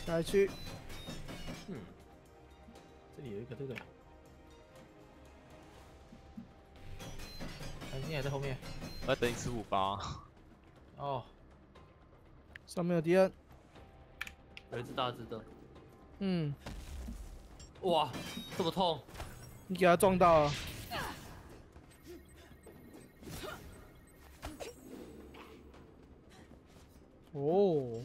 下一区， 这里有一个这个，蓝星还在后面。 我要等你吃5包。 哦， 上面有敌人。 有一只大只的。 嗯， 哇，这么痛！ 你给他撞到了。哦。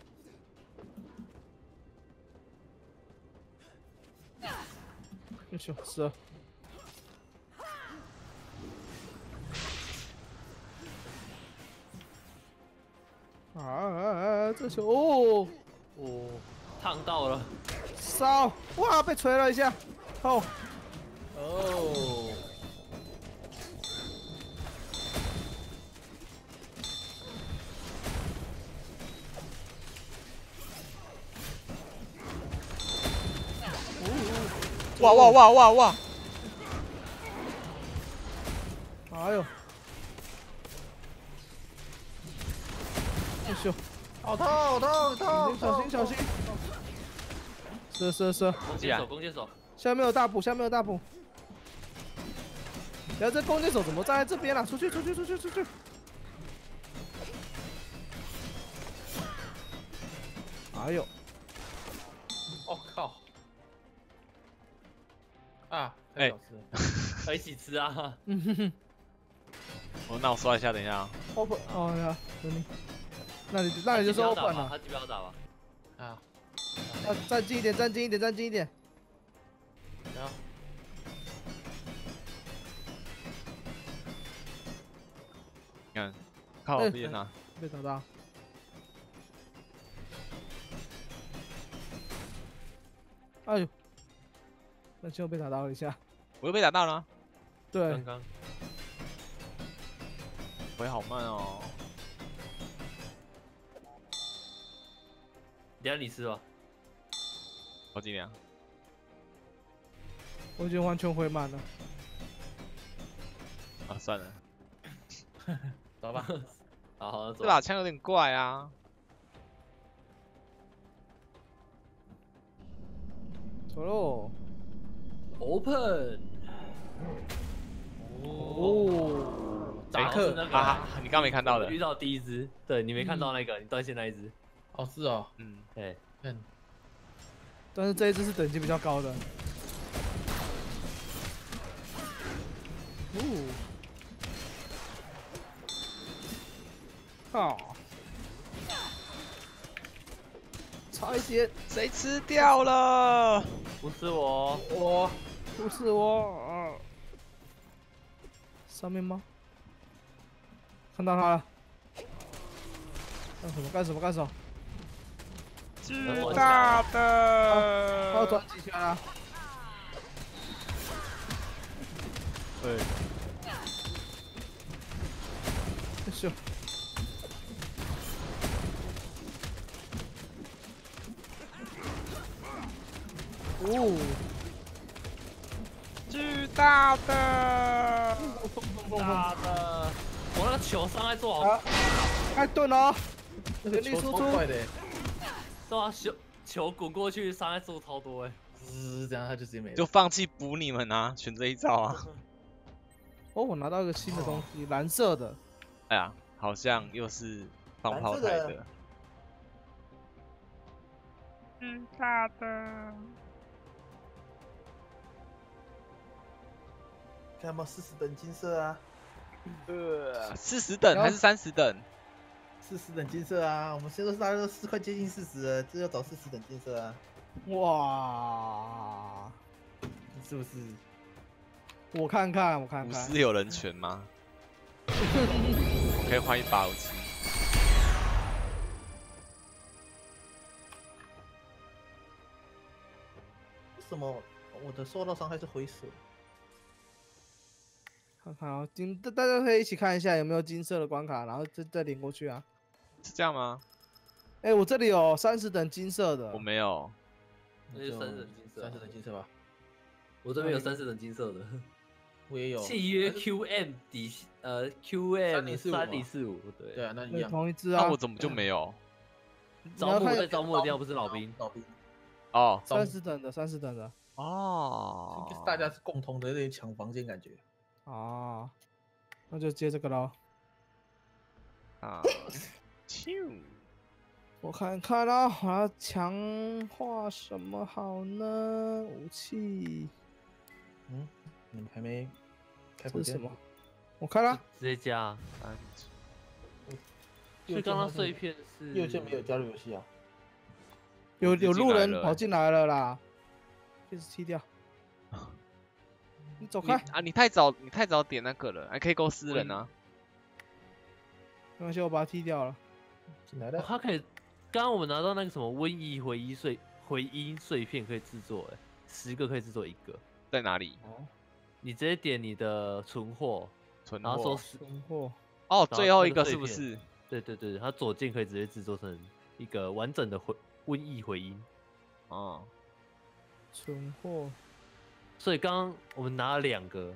去死了！这球哦， 哦，烫到了。 烧！哇，被锤了一下。哦， 哦， 哇哇哇哇哇！ 哎呦！哎呦！ 好痛好痛好痛！ 小心小心！是。 弓箭手，弓箭手。 下面有大补，下面有大补。然后这弓箭手怎么站在这边了？出去！哎呦！ 我靠！啊， 哎太好吃了！ 一起吃啊！ 那我刷一下，等一下啊。 open 哦呀，等你。那你就是 open 了。 他机标打吧。 啊， 站近一点，站近一点。 然后你看，靠我边啊！ 被打到。哎呦！那就被打到了一下。 我又被打到了。 对刚。刚。 回好慢哦。 等下你吃吧。 我尽量。 我已经完全回满了。 啊，算了。 走吧。 好，走。 这把枪有点怪啊。 走喽。 Open。 哦。 扎克那个啊，你刚没看到的。 遇到第一只，对你没看到那个，你断线那一只。 哦，是哦。 嗯， 哎， 但是这一只是等级比较高的。哦。好。差一点， 谁吃掉了？ 不是我。 不是我。上面吗？看到他了。干什么？ 巨大的。 他要转几圈啊？ 对。 是。哦。 巨大的。 大的。我那个球伤害做好。 开盾了。 那个球超快的。 对啊，球滚过去，伤害做超多哎。 这样他就直接没了。 就放弃补你们啊，选这一招啊。 哦，我拿到一个新的东西，蓝色的。 哎呀，好像又是放炮台的。巨大的。 看有没有40等金色啊 ？40等还是30等 ？40等金色啊！我们现在大家都快接近40了，这要找40等金色啊！ 哇， 是不是？ 我看看。 不是有人权吗？我可以换一把武器。 为什么我的受到伤害是灰色？ 看看啊，大家可以一起看一下有没有金色的关卡，然后再连过去啊。 是这样吗？ 哎，我这里有30等金色的。 我没有。 那就30等金色。 30等金色吧。 我这边有30等金色的。 我也有。 契约 QM QM 3045，对。 对啊，那一样。 同一只啊。 那我怎么就没有？ 招募看在招募的地方不是老兵， 老兵， 哦 30等的30等的哦， 就是大家是共同的那抢房间感觉。 啊，那就接这个喽。 啊，啾， 我看看啦，我要强化什么好呢？武器嗯，你们还没开房间这是什么？？我看啦， 直接加。 三所以刚刚碎片是右键没有加入游戏啊？ 有就进路人来了欸跑进来了啦，开始踢掉。你走开， 你太早点那个了，还可以勾私人啊。 没关系，我把它踢掉了。 哦进来了， 它可以，刚刚我们拿到那个什么瘟疫回音碎片可以制作，哎，10个可以制作1个。 在哪里？ 哦， 你直接点你的存货， 存然后说货。 存货， 哦， 后最后一个那个碎片是不是？ 对对对，它左键可以直接制作成一个完整的瘟疫回音。 哦， 存货， 所以刚刚我们拿了2个，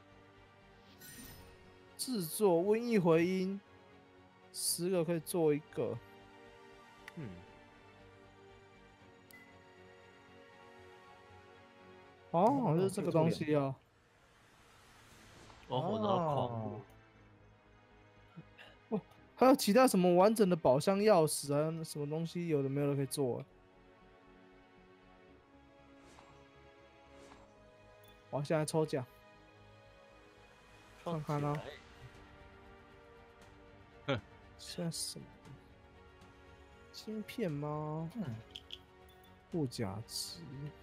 制作瘟疫回音，10个可以做1个。 嗯， 哦，就是这个东西哦。 哦，我拿到矿， 还有其他什么完整的宝箱钥匙啊，什么东西有的没有的可以做。我现在抽奖，看看啊，现在什么？芯片吗？ 嗯， 不价值。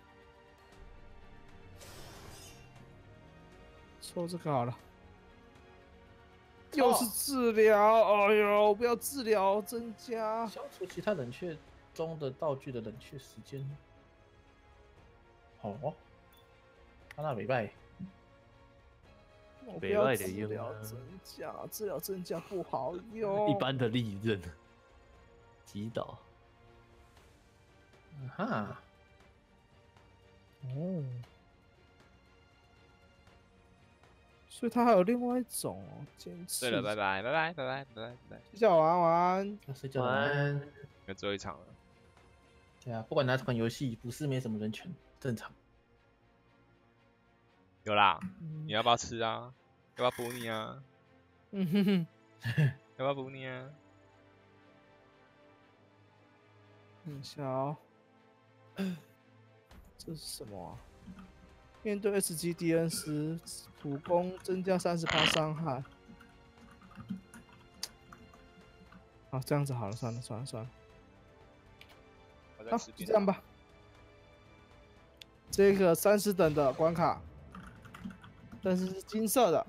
抽这个好了。又是治疗，哎呦，不要治疗，增加。 消除其他冷却中的道具的冷却时间。哦，那没败。 我不要北治疗外的用啊增加，治疗增加不好用。 一般的利刃，击倒。 哈， 哦，所以它还有另外一种哦，坚持。 对了，拜拜拜拜拜拜拜拜， 睡觉晚安晚安。 要睡觉了。 晚安。 有最后一场了。 对啊，不管哪款游戏，不是没什么人权，正常。 有啦， 嗯你要不要吃啊？要不要补你啊？ 嗯哼哼， 要不要补你啊？ 等一下哦，这是什么啊？面对 S 级敌人时，普攻增加30%伤害。好，这样子好了，算了算了算了，好，就我在吃便这样吧。这个30等的关卡，但是是金色的，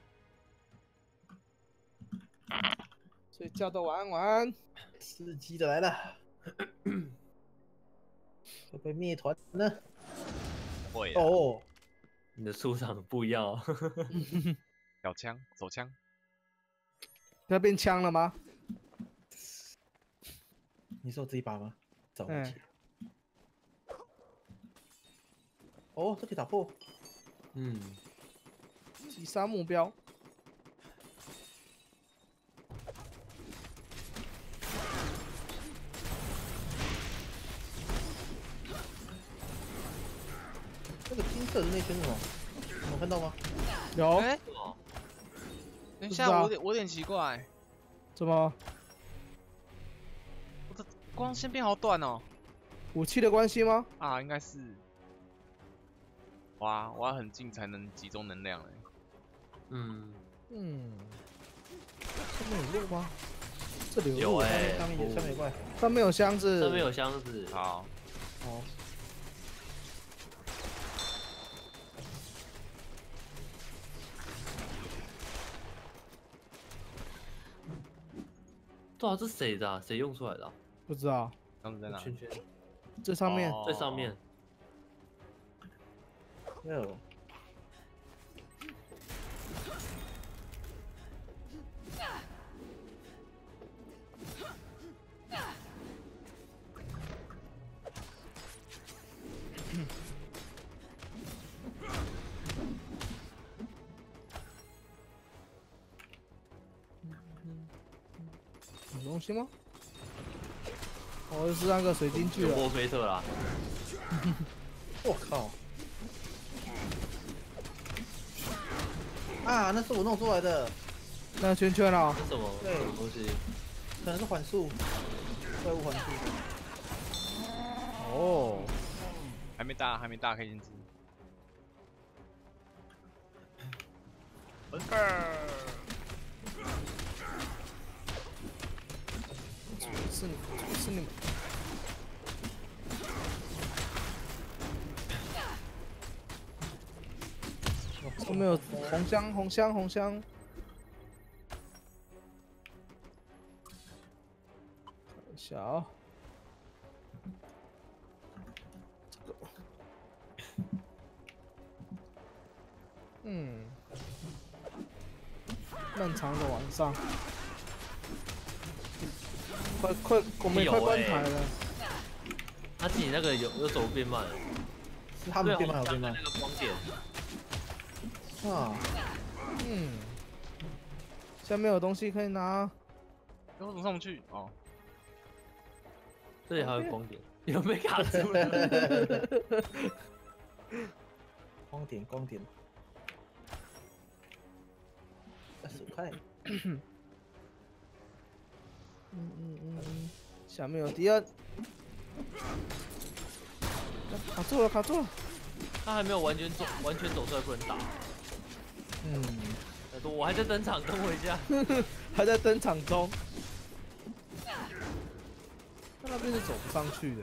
睡觉的晚安晚安。 刺激的来了，会被灭团呢？ 会啊， 哦， 你的出场不一样哦。 小枪手枪， 要变枪了吗？ 你说这一把吗？找武嗯器。哦，这可以打破。 嗯， 击杀目标。 那个金色的那圈是什么？你有看到吗？ 有？ 哎，等一下， 不知道我有点奇怪， 怎么？ 我的光线变好短哦。 武器的关系吗？ 啊，应该是。哇，我要很近才能集中能量哎。 嗯， 嗯，上面有路吗？这里有路， 上面有，上面有怪。 上面有箱子。 上面有箱子。 好， 哦， 对啊，这谁的啊？谁用出来的啊？ 不知道， 箱子在哪？ 圈圈。 这上面。 哦最上面。 有。 有东西吗？ 我是那个水晶巨人。 有墨菲特啦， 我靠！啊，那是我弄出来的， 那个圈圈啊， 是什么？ 对什么东西？ 可能是环术，怪物环术。 哦， 还没大，还没大，可以先吃。 是你。后面有红香。看一下啊，这个，漫长的晚上，快，我们也快关台了。 他自己那个有走变慢了， 是他们变慢，有变慢那个光点。 啊！ 下面有东西可以拿。 我怎么上不去？哦， 这里还有光点，有没卡住了？ 光点，25块。 下面有敌人。卡住了。 他还没有完全走出来，不能打。我还在登场，等我一下。 还在登场中。他那边是走不上去的。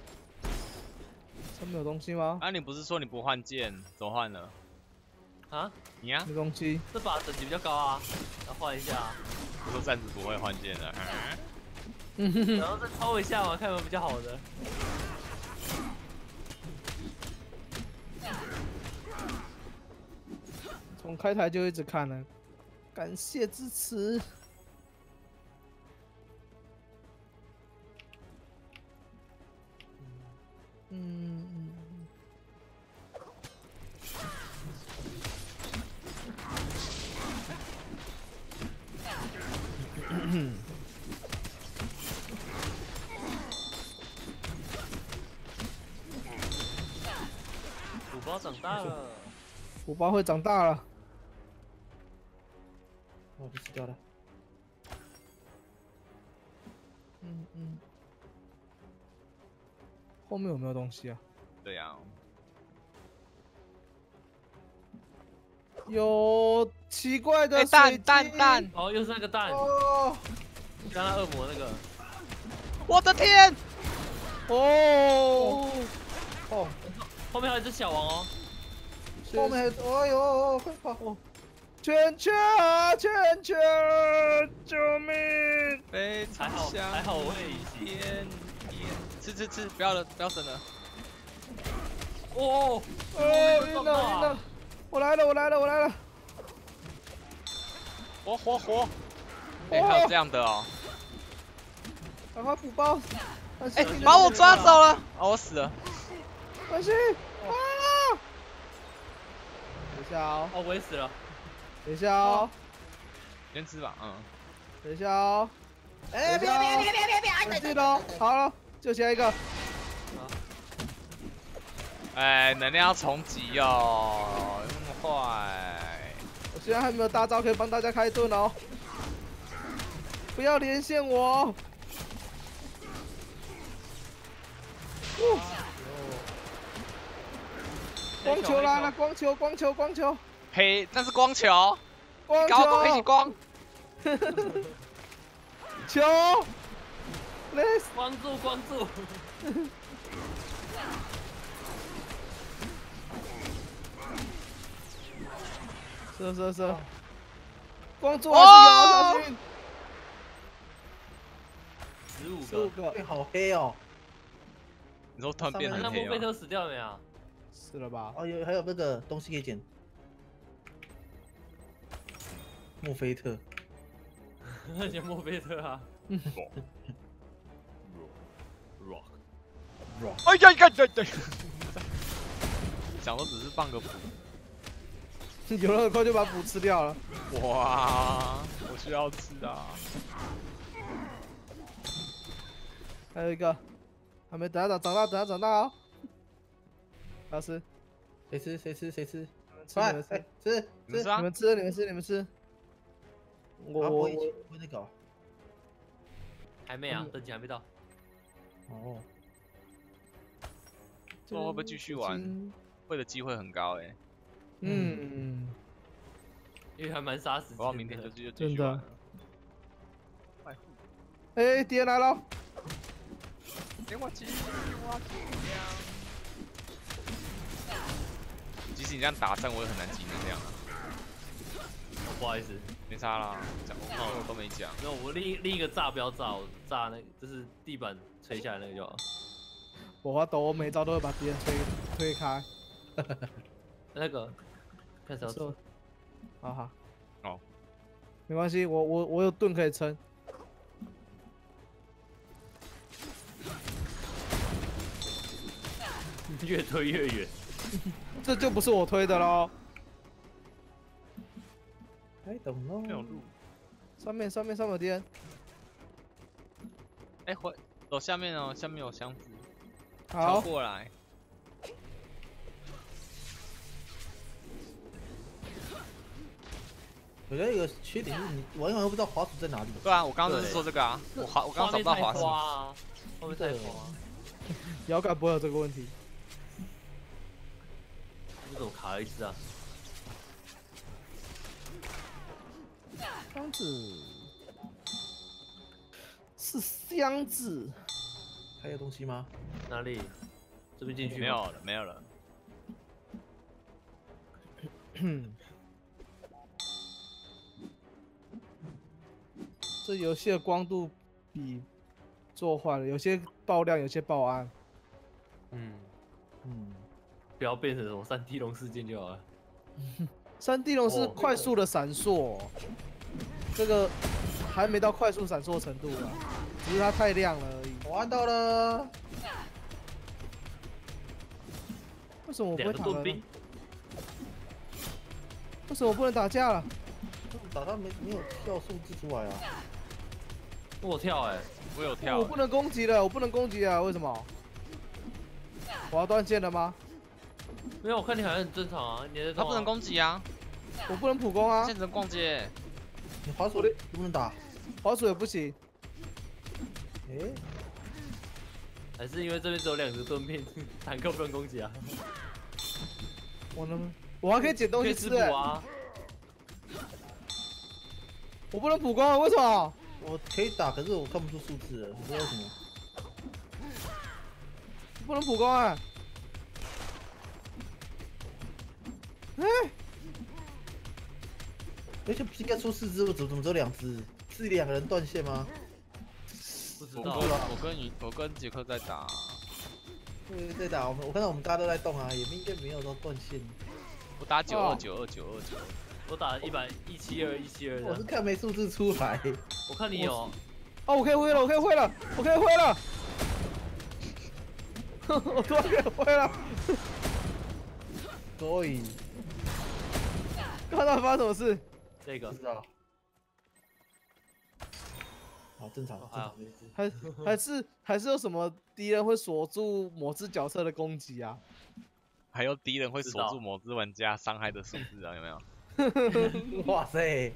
上面有东西吗？ 啊，你不是说你不换剑，怎么换了？ 啊？ 你呀、 没东西。 这把等级比较高啊，要换一下。 我说暂时不会换剑了。 然后再抽一下嘛，看有没有比较好的。 从开台就一直看了，感谢支持。 鼓包长大了， 鼓包会长大了。 我被吃掉了。 后面有没有东西啊？ 对呀、 有奇怪的蛋水晶蛋， 哦，又是那个蛋， 哦刚刚恶魔那个。 我的天！ 哦， 后面还有一只小王哦， 后面还有，哎呦，快跑！ 圈圈啊，圈圈，救命！ 非常香， 还好我会天，吃，不要省了。 哦， 晕了！我来了！ 活！哎、还有这样的哦。 赶快补包！ 哎、把我抓走了！哦，我死了。 关系啊！等一下哦， 哦，我也死了。 等一下哦， 先吃吧， 等一下哦。 哎，别！ 冷静哦，好了，就下一个。 哎，能量要重击哦，那么坏。 我现在还没有大招可以帮大家开盾哦，不要连线我。光球来了，光球！ 嘿，那是光球， 光一起光。 球 ，let's 光柱。 射，光柱还是有，小心 15个。 个， 好黑哦。 你说突然变很黑吗？ 那墨菲特死掉了没有？ 死了吧？ 哦，还有那个东西可以捡。墨菲特。 那捡墨菲特啊。 哎呀！想说只是放个补。 有了很快就把补吃掉了。 哇，我需要吃啊！ 还有一个，还没等他长大，等他长大哦。老师， 谁吃谁吃谁吃， 吃快你们吃， 吃吃， 你们吃啊你们吃，你们吃，你们吃。我我那个还没啊，等级还没到。 哦， 不知道会不会继续玩？会的机会很高哎。 嗯， 因为还蛮杀时间的。 我要明天就继真的续玩了。快护！ 哎，敌人来了。 给我击！我即使你这样打胜，我也很难技能量啊。 不好意思， 没差啦，讲我都没讲。 没有，我另一个炸不要炸，我炸那个就是地板吹下来那个就好。 我发抖，我每招都会把敌人推开。 那个，看谁要吃。 好好。 哦。 没关系，我有盾可以撑。 越推越远。 这就不是我推的喽。 哎，懂了。 没有路。 上面有敌人。 哎，走下面哦，下面有箱子。 好， 过来。 我觉得有个缺点是你玩完都不知道滑鼠在哪里。 对啊，我刚刚就是说这个啊，我刚刚找不到滑鼠。 后面太花。 摇杆不会有这个问题。 你怎么卡了一只啊？ 箱子是箱子， 还有东西吗？ 哪里？这边进去没有了，没有了。 这游戏的光度比做坏了，有些爆亮，有些爆暗。 嗯， 嗯， 不要变成什么3D 龙事件就好了。 3D 龙是快速的闪烁，这个还没到快速闪烁程度啊，只是它太亮了而已。 我按到了。 为什么我不会打了呢？为什么我不能打架了？ 打他没有跳数字出来啊？ 我跳哎， 我有跳。 我不能攻击了，我不能攻击了，为什么？我要断线了吗？ 没有，我看你好像很正常啊，你在他不能攻击啊， 我不能普攻啊， 现在只能逛街。 你滑鼠能不能打？ 滑鼠也不行。 诶， 还是因为这边只有2只盾片，坦克不能攻击啊？ 我还可以捡东西吃补啊！ 我不能普攻啊，为什么？ 我可以打，可是我看不出数字了，不知道为什么。 不能普攻啊！ 而且不是应该出4只，我怎么只有2只？是2个人断线吗？ 不知道。 我跟杰克在打。 对，在打我看到我们大家都在动啊，也应该没有说断线。 我打9292929。 我打了172 我是看没数字出来。 我看你有。 哦，我可以挥了，我可以挥了，我可以挥了！我突然可以挥了。 所以， 看到发生什么事？ 这个不知道。好，正常，正常没事。 还是有什么敌人会锁住某只角色的攻击啊？ 还有敌人会锁住某只玩家伤害的数字啊？有没有？ 哇塞！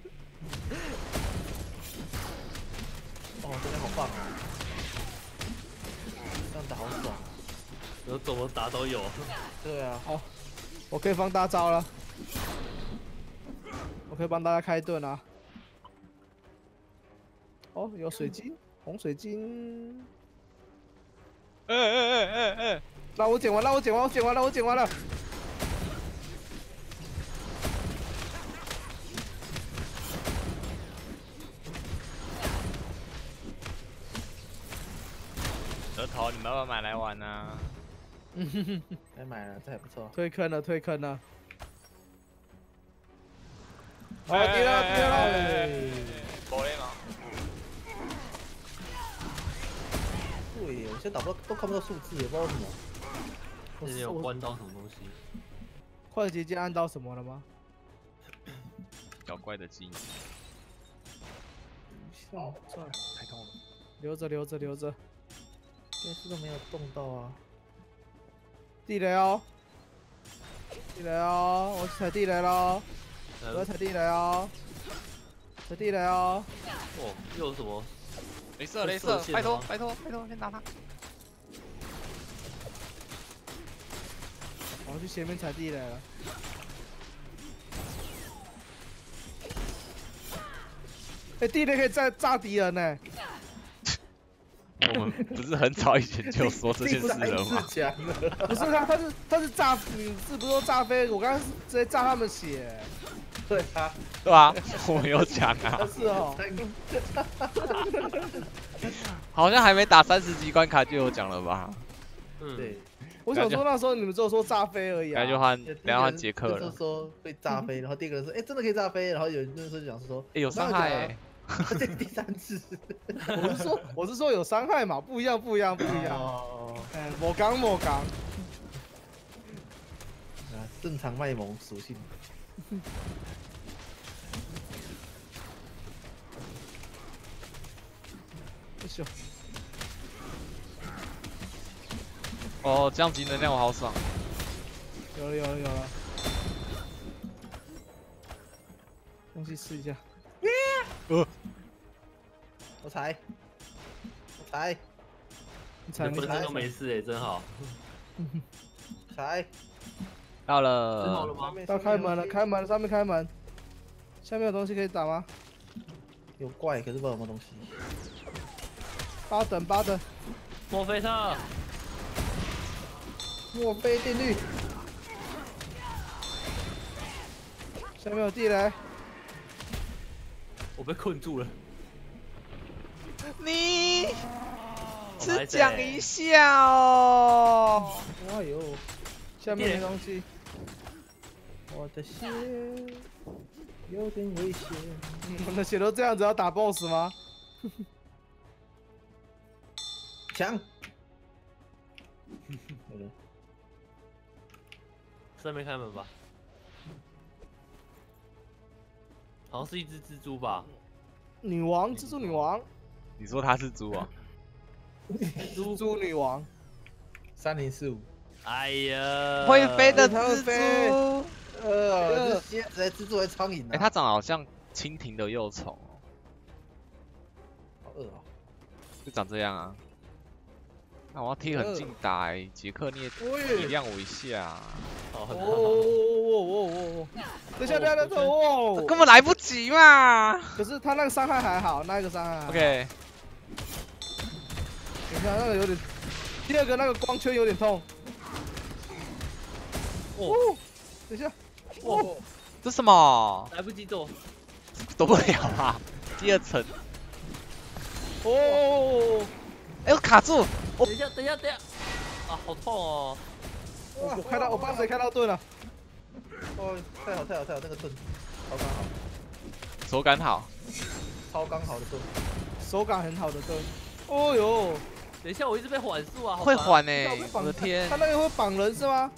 哦，这边好棒啊！这样打好爽。 有怎么打都有。 对啊。 好，我可以放大招了。我可以帮大家开盾啊。哦，有水晶，红水晶。那我捡完了，我捡完了。 额头，你们要不要买来玩啊？ 该买了，这还不错。 退坑了。好，敌人。 没了吗？ 对，我现在打不到，都看不到数字，也不知道为什么。 之前有关到什么东西？ 快捷键按到什么了吗？ 小怪的技能。 算了， 太痛了。 留着。 电视都没有动到啊。 地雷哦，地雷哦，我踩地雷喽，我要踩地雷哦，踩地雷哦。 哦，又有什么？ 镭射，镭射，拜托，拜托，拜托，先打他。 我去前面踩地雷了。哎，地雷可以炸敌人呢。 我们不是很早以前就说这件事了吗？ 不是他是炸，你是不是说炸飞？我刚刚是直接炸他们血。 对啊， 对吧？我们有讲啊， 是哦。 好像还没打30级关卡就有讲了吧？ 嗯， 对， 我想说那时候你们只有说炸飞而已啊。 然后就换，然后换杰克了。 就是说会炸飞，然后第二个人说，哎，真的可以炸飞，然后有人那时候讲说， 哎，有伤害哎。 这第3次。 我是说有伤害嘛，不一样。 哦。 哎，某刚。 啊，正常卖萌属性。 不行。 哦，降级能量我好爽。 有了。东西试一下。 我踩。 你踩你本身都没事哎，真好。 踩。 到吃好了了。 吗？ 到开门了，上面开门。下面有东西可以打吗？ 有怪，可是不知道有没有东西。 8等。 墨菲特。 墨菲定律。 下面有地雷。 我被困住了。 你只讲一下哦。 哎呦，下面没东西。 我的血有点危险。 我的血都这样子，要打 BOSS 吗？ 抢！ 上面开门吧。好像是一只蜘蛛吧？ 蜘蛛女王。 你说他是猪啊？ 蜘蛛女王。 3045。 哎呀， 会飞的蜘飞蛛。 这蝎子、蜘蛛还苍蝇哎，它长得好像蜻蜓的幼虫哦。 好饿哦。 就长这样啊。那我要贴很近打哎，杰克你也体谅我一下。 哦，等下，哦， 根本来不及嘛。 可是他那个伤害还好，那个伤害还好。 OK。 等一下，那个有点，第二个那个光圈有点痛。哦，等一下， 哦，这什么？ 来不及躲， 躲不了啊！第2层。 哦， 哎，我卡住。 等一下，啊，好痛哦！ 我帮谁开到盾了？ 哦，太好，那个盾，超刚好， 手感好， 超刚好的盾， 手感很好的盾。哦呦， 等一下，我一直被缓速啊！ 会缓呢，我的天！ 他那个会绑人是吗？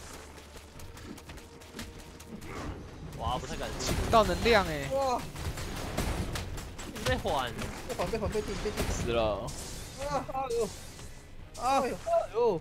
哇，不太敢吃。 不到能量哎！ 哇， 一直被缓， 被定死了！ 哎呦，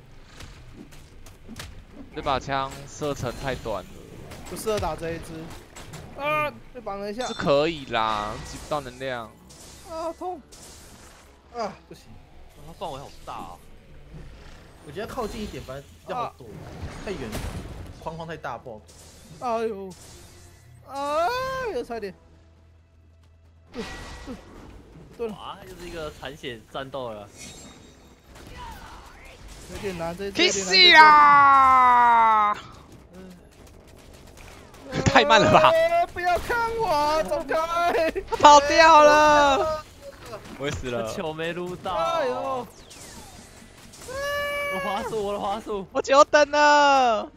这把枪射程太短了， 不适合打这一只。啊，被绑了一下。 是可以啦，挤不到能量。 啊，痛！ 啊，不行， 它范围好大啊！ 我觉得靠近一点，反正要好躲，太远，框太大不好。 哎呦，哎呦，差点。 哇，又是一个残血战斗了。 有点难，这可以死啦！太慢了吧！ 不要看我，走开！ 他跑掉了，我也死了。 球没撸到。 哎呦！ 我的滑鼠， 我久等了。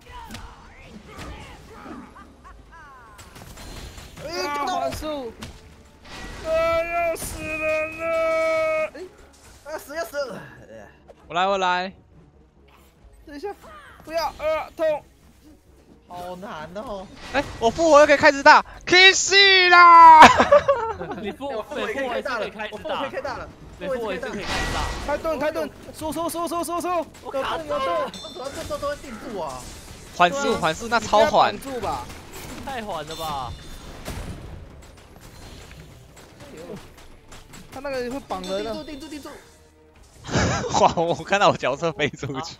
滑鼠！要死人了！ 哎，死要死了！ 我来。 等一下，不要，痛！ 好难哦！ 哎，我复活又可以开始打，可以死啦！ 你复活可以开大了， 开始我复活可以开大了， 每副我一次可以看到。 开盾，收！有盾， 为什么这都会定住啊？ 缓速，那超缓。 住吧。 太缓了吧！ 他那个会绑人的。 定住！ 哇！我看到我角色飞出去。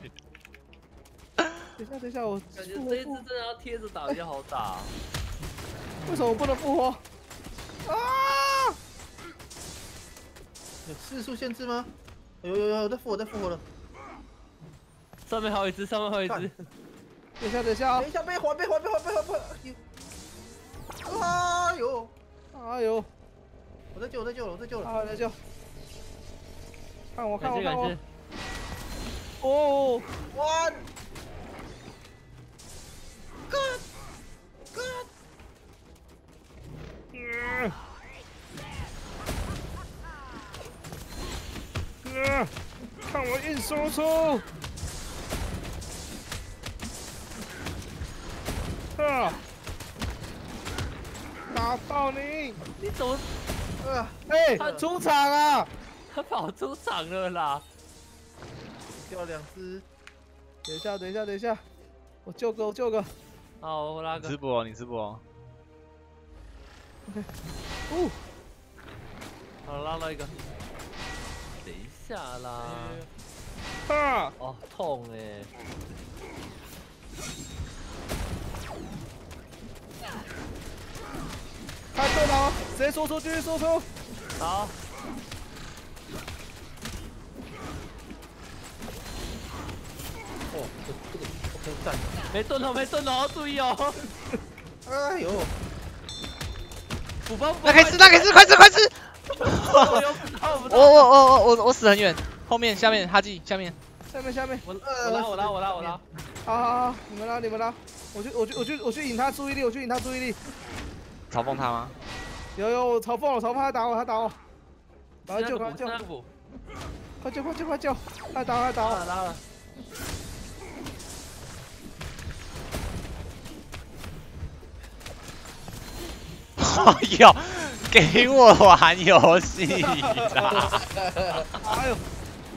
等一下，我感觉这一次真的要贴着打比较好打。 为什么我不能复活？啊！ 有次数限制吗？有，在复活了。 上面还有一只。 等一下。 等一下，被还！哎呦！我在救了。 啊，在救！看我！ 感谢。 哦 ！One。 看我硬输出！打爆你！ 你怎么？ 他出场啊！ 他跑出场了啦！ 掉了2只。 等一下，我救个。 好，我拉个。 你吃不哦？ OK。 好，拉到一个。等一下啦。哦，痛哎！ 开盾了，直接输出，继续输出。 好。 哦，这个我可以站。 没盾哦，注意哦。 哎呦！ 补包， 那可以吃，快吃！我死很远，后面下面哈基下面。 我拉。 好，你们拉。我去引他注意力， 嘲讽他吗？ 有，我嘲讽他打我，赶快救！快救！他打我！ 拉了。 哎呦，给我玩游戏啦！ 哎呦，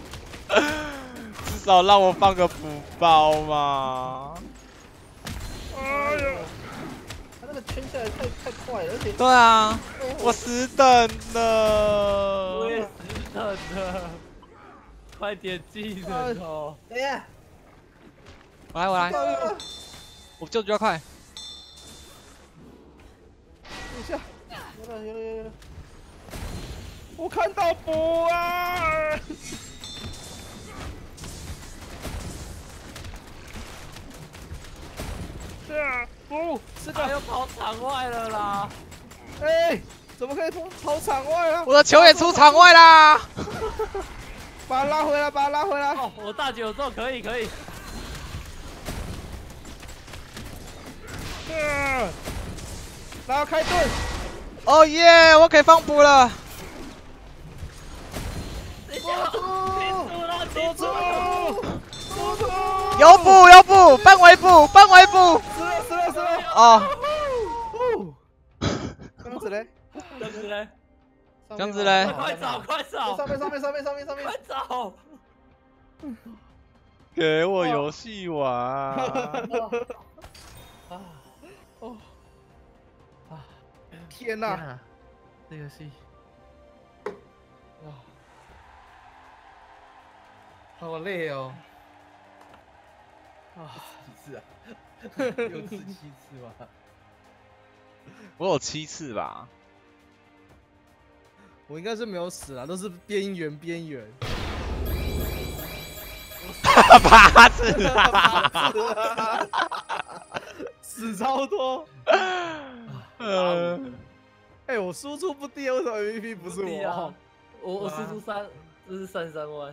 至少让我放个补包嘛！ 哎呦， 他那个圈下来太快了，而且。 对啊，我10等了。 我也10等了，快点技能哦！ 等一下， 我来，我救比较快。 等一下， 有了， 我看到补啊！补， 他又跑场外了啦！ 怎么可以跑场外啊？ 我的球也出场外啦！ 把他拉回来！ 哦，我大9咒可以。 然后开盾！ 哦耶，我可以放补了！ 输出！ 有补，范围补！ 死了！ 哦。这样子嘞？ 快找！ 上面！ 快找！ 给我游戏玩！ 天哪！ 这游戏，好累哦！几次啊？6次7次吧？ 我有7次吧？ 我应该是没有死啦，都是边缘。 8次啊！ 死超多。我输出不低，为什么 MVP 不是我？ 我输出3，这是33万。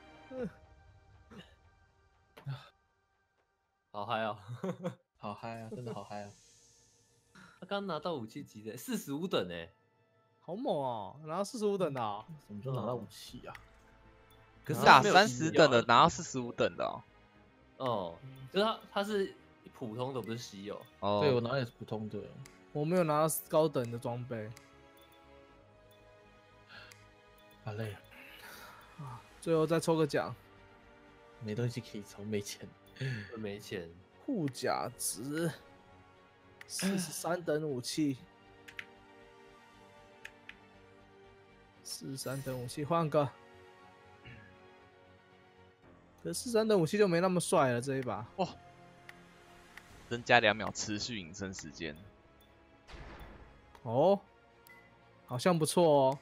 好嗨哦！ 好嗨啊！真的好嗨啊！ 他刚拿到武器级的45等哎， 好猛哦！拿到45等的啊！ 什么时候拿到武器啊？ 可是打30等的拿到45等的哦。 哦，就是他是普通的，不是稀有。 哦， 对，我拿的也是普通的。 我没有拿到高等的装备。 好累啊！ 啊，最后再抽个奖， 没东西可以抽，没钱。 没钱。 护甲值43等武器，43等武器换个。可是43等武器就没那么帅了，这一把。 哇！增加2秒持续隐身时间。 哦，好像不错哦。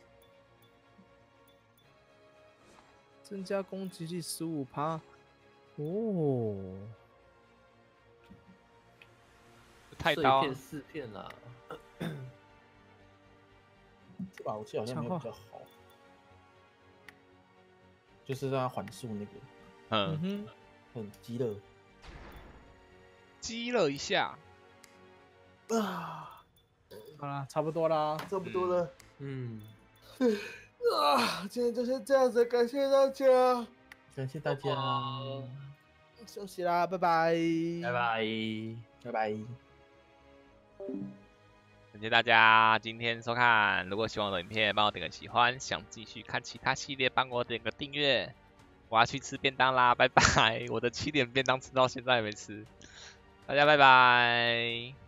增加攻击力15%。哦。 太刀、 碎片4片啦。 这把武器好像没有比较好，就是让它缓速那个。 嗯哼， 很激热， 激了一下啊，好啦，差不多啦， 差不多了。 今天就先这样子，感谢大家， 感谢大家， 休息啦，拜拜， 拜拜， 拜拜。 感谢大家今天收看，如果喜欢我的影片，帮我点个喜欢，想继续看其他系列，帮我点个订阅。我要去吃便当啦，拜拜！我的7点便当吃到现在还没吃，大家拜拜。